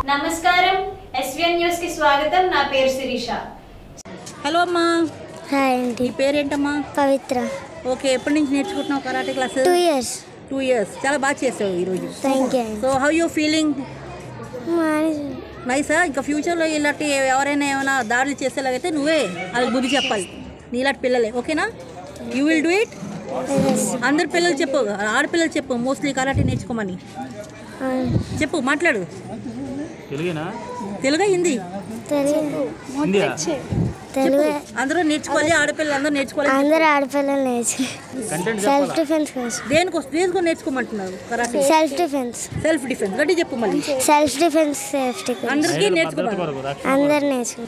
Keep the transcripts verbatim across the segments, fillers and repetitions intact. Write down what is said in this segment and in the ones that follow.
నమస్కారం SVN news కి స్వాగతం. నా పేరు శిరీష. హలో అమ్మా. హాయ్ అండి. నీ పేరేంటమ్మా? పవిత్ర. ఓకే, ఎప్పటి నుంచి నేర్చుకుంటున్నావు karate class? Two years. Two years చాలా బాగా చేసావు ఈరోజు. Thank you. So how you feeling? నైసా? ఇంకా ఫ్యూచర్లో ఇలాంటి ఎవరైనా ఏమైనా దాడులు చేసేలాగైతే నువ్వే వాళ్ళకి బుద్ధి చెప్పాలి, నీలాంటి పిల్లలే. ఓకేనా? You will do it. అందరు పిల్లలు చెప్పు, ఆడపిల్లలు చెప్పు మోస్ట్లీ కరాటే నేర్చుకోమని చెప్పు. మాట్లాడు. తెలుగు హిందీ తెలుగు అందరూ నేర్చుకోవాలి, ఆడపిల్లలు అందరూ నేర్చుకోవాలి. అందరూ ఆడపిల్లలు నేర్చుకోవాలి. సెల్ఫ్ డిఫెన్స్ కోసం. దేనికోసం దేనికో నేర్చుకోమంటున్నారు karate? Self defence. Self defence గట్టి చెప్పు మళ్ళీ. సెల్ఫ్ డిఫెన్స్ సేఫ్టీ అందరికీ నేర్చుకోవాలి. అందరు నేర్చుకో.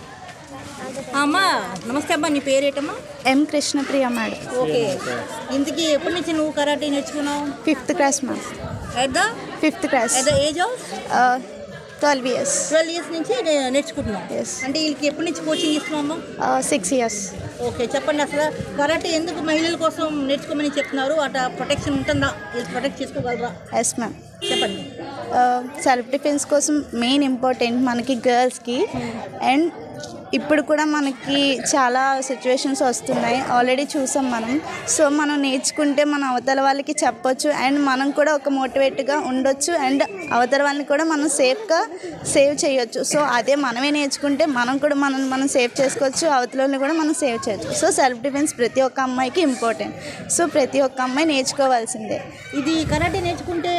అమ్మా నమస్తే అమ్మా, నీ పేరేటమ్మా? M Krishnapriya madam. ఓకే, ఇంతకీ ఎప్పటి నుంచి నువ్వు కరాటే నేర్చుకున్నావు? Fifth class ma'am. At the fifth class. At the age of twelve years. Twelve years నుంచి నే- నేర్చుకుంటున్నావు. Yes. అంటే వీళ్ళకి ఎప్పటి నుంచి కోచింగ్ ఇస్తున్నావు? Six years. ఓకే, చెప్పండి అసలు కరాటే ఎందుకు మహిళల కోసం నేర్చుకోమని చెప్తున్నారు? అట ప్రొటెక్షన్ ఉంటుందా? వీళ్ళు ప్రొటెక్ట్ చేసుకోగలరా? Yes ma'am. చెప్పండి. సెల్ఫ్ డిఫెన్స్ కోసం మెయిన్ ఇంపార్టెంట్ మనకి గర్ల్స్కి. అండ్ ఇప్పుడు కూడా మనకి చాలా సిచ్యువేషన్స్ వస్తున్నాయి, ఆల్రెడీ చూసాం మనం. సో మనం నేర్చుకుంటే మన అవతల వాళ్ళకి చెప్పొచ్చు అండ్ మనం కూడా ఒక మోటివేట్గా ఉండొచ్చు అండ్ అవతల వాళ్ళని కూడా మనం సేఫ్గా సేవ్ చేయొచ్చు. సో అదే మనమే నేర్చుకుంటే మనం కూడా మనం మనం సేవ్ చేసుకోవచ్చు, అవతల వాళ్ళని కూడా మనం సేవ్ చేయొచ్చు. సో సెల్ఫ్ డిఫెన్స్ ప్రతి ఒక్క అమ్మాయికి ఇంపార్టెంట్. సో ప్రతి ఒక్క అమ్మాయి నేర్చుకోవాల్సిందే. ఇది కరాటే నేర్చుకుంటే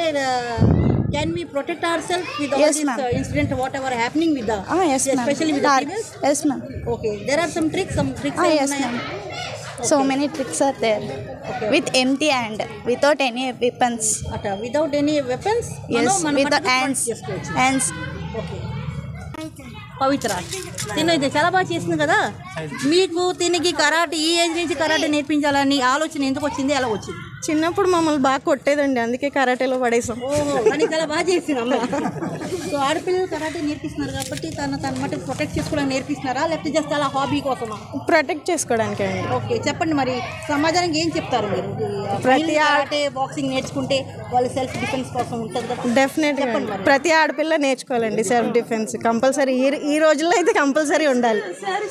can we protect ourselves with all Yes, this ma'am. uh, incident whatever happening with the Ah, yes, ma'am. especially with the Dar- females? Yes, ma'am. Okay, there are some tricks, some tricks. Ah, are yes, ఉన్నాయా? ma'am. So many tricks are there. Okay. With empty hand, without any weapons. అట without any weapons? Yes, మనం- మనం with the మటుకు hands. practice చేసుకోవచ్చు. Hands. Okay. పవిత్ర తిను ఇది చాలా బాగా చేసింది కదా. మీకు తినకి కరాటే ఈ ఏజ్ నుంచి కరాటే నేర్పించాలని ఆలోచన ఎందుకు వచ్చింది, ఎలా వచ్చింది? చిన్నప్పుడు మమ్మల్ని బాగా కొట్టేదండి, అందుకే కరాటేలో పడేసాం. ఓహో, కానీ చాలా బాగా చేసింది అమ్మ. సో ఆడపిల్లలు కరాటే నేర్పిస్తున్నారు కాబట్టి తన తన మటుకు ప్రొటెక్ట్ చేసుకోవడానికి నేర్పిస్తున్నారా, లేకపోతే జస్ట్ అలా హాబీ కోసమా? ప్రొటెక్ట్ చేసుకోవడానికి అండి. ఓకే, చెప్పండి మరి సమాజానికి ఏం చెప్తారు మీరు? ప్రతి కరాటే బాక్సింగ్ నేర్చుకుంటే వాళ్ళు సెల్ఫ్ డిఫెన్స్ కోసం ఉంటుంది కదా. డెఫినెట్గా ప్రతి ఆడపిల్ల నేర్చుకోవాలండి సెల్ఫ్ డిఫెన్స్. కంపల్సరీ ఈ ఈ రోజుల్లో అయితే కంపల్సరీ ఉండాలి,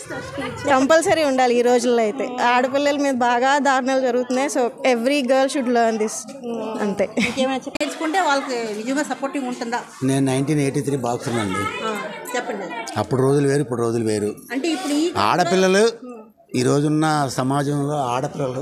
కంపల్సరీ ఉండాలి ఈ రోజుల్లో అయితే. ఆడపిల్లల మీద బాగా దారుణాలు జరుగుతున్నాయి. So every girl should learn this. అంతే. ఇంకేమైనా చెప్ప- నేర్చుకుంటే వాళ్ళకి నిజంగా సపోర్టింగ్ ఉంటుందా? నేను నైన్టీన్ ఎయిటీ త్రీ బాక్సర్ అండి. ఆ, చెప్పండి. అప్పుడు రోజులు వేరు, ఇప్పుడు రోజులు వేరు. అంటే ఇప్పుడు ఈ ఆడపిల్లలు ఈ రోజున్న సమాజంలో ఆడపిల్లలు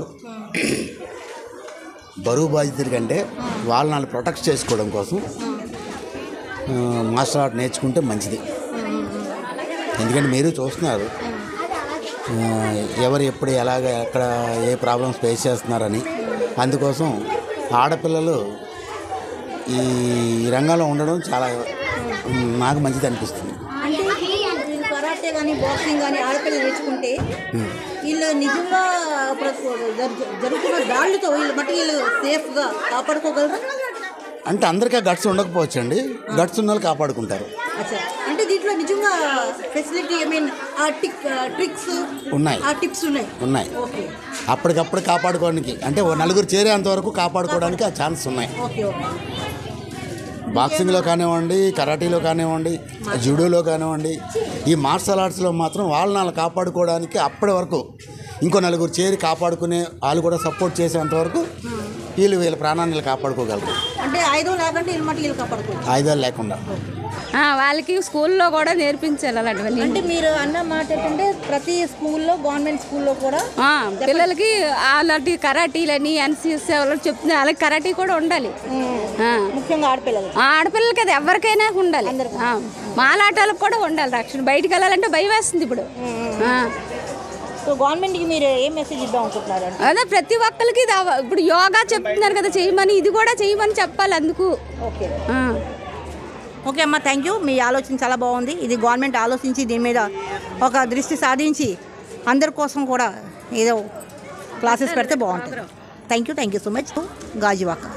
బరువు బాధ్యతల కంటే వాళ్ళని వాళ్ళు ప్రొటెక్ట్ చేసుకోవడం కోసం మార్షల్ ఆర్ట్ నేర్చుకుంటే మంచిది. ఎందుకంటే మీరు చూస్తున్నారు ఆ, ఎవరు ఎప్పుడు ఎలాగ ఎక్కడ ఏ ప్రాబ్లమ్స్ ఫేస్ చేస్తున్నారని. అందుకోసం ఆడపిల్లలు ఈ రంగంలో ఉండడం చాలా నాకు మంచిది అనిపిస్తుంది. అంటే వీళ్ళు కరాటే కానీ బాక్సింగ్ కానీ ఆడపిల్లలు నేర్చుకుంటే వీళ్ళు నిజంగా ప్ర- జరు- జరుగుతున్న దాడులతో వీళ్ళు మట్టి వీళ్ళు సేఫ్గా కాపాడుకోగలరు. అంటే అందరికీ గట్స్ ఉండకపోవచ్చు అండి, గట్స్ ఉన్న వాళ్ళు కాపాడుకుంటారు. అచ్చా, అంటే దీంట్లో నిజంగా ఫెసిలిటీ ఐ మీన్ ఆ టిక్ ట్రిక్స్ ఉన్నాయి ఆ టిప్స్ ఉన్నాయి. ఉన్నాయి ఓకే అప్పటికప్పుడు కాపాడుకోవడానికి, అంటే ఓ నలుగురు చేరేంత వరకు కాపాడుకోవడానికి ఆ ఛాన్స్ ఉన్నాయి. ఓకే ఓకే బాక్సింగ్లో కానివ్వండి, కరాటీలో కానివ్వండి, జూడోలో కానివ్వండి, ఈ మార్షల్ ఆర్ట్స్లో మాత్రం వాళ్ళని వాళ్ళు కాపాడుకోవడానికి అప్పటి వరకు ఇంకో నలుగురు చేరి కాపాడుకునే వాళ్ళు కూడా సపోర్ట్ చేసేంత వరకు వీళ్ళు వీళ్ళ ప్రాణాన్ని వీళ్ళు కాపాడుకోగలరు. అంటే ఐదో లేకుంటే వీళ్ళు మట్టి వీళ్ళు కాపాడుకోవచ్చు. ఆయుధాలు లేకుండా. వాళ్ళకి స్కూల్లో కూడా నేర్పించాలి అలాంటివన్నీ. అంటే మీరు అన్న మాట ఏంటంటే ప్రతి స్కూల్లో గవర్నమెంట్ స్కూల్లో కూడా ఆ, పిల్లలకి అలాంటి కరాటీలని ఎన్సీఎస్ ఎవరు చెప్తున్నారు, అలాగే కరాటీ కూడా ఉండాలి. ఆ, ముఖ్యంగా ఆడపిల్లలు ఆ, ఆడపిల్లలకి అది ఎవరికైనా ఉండాలి. ఆ, మాలాటాలకు కూడా ఉండాలి రక్షణ. బయటికి వెళ్ళాలంటే భయం వేస్తుంది ఇప్పుడు. ఆ, సో గవర్నమెంట్కి మీరు ఏం మెసేజ్ ఇద్దాం అనుకుంటున్నారు? అదే ప్రతి ఒక్కరికి ఇది అవ- ఇప్పుడు యోగా చెప్తున్నారు కదా చేయమని, ఇది కూడా చేయమని చెప్పాలి అందుకు. ఓకే ఆ. ఓకే అమ్మ, థ్యాంక్ యూ. మీ ఆలోచన చాలా బాగుంది. ఇది గవర్నమెంట్ ఆలోచించి దీని మీద ఒక దృష్టి సాధించి అందరి కోసం కూడా ఏదో క్లాసెస్ పెడితే బాగుంటుంది. Thank you thank you so much. Gajuwaka.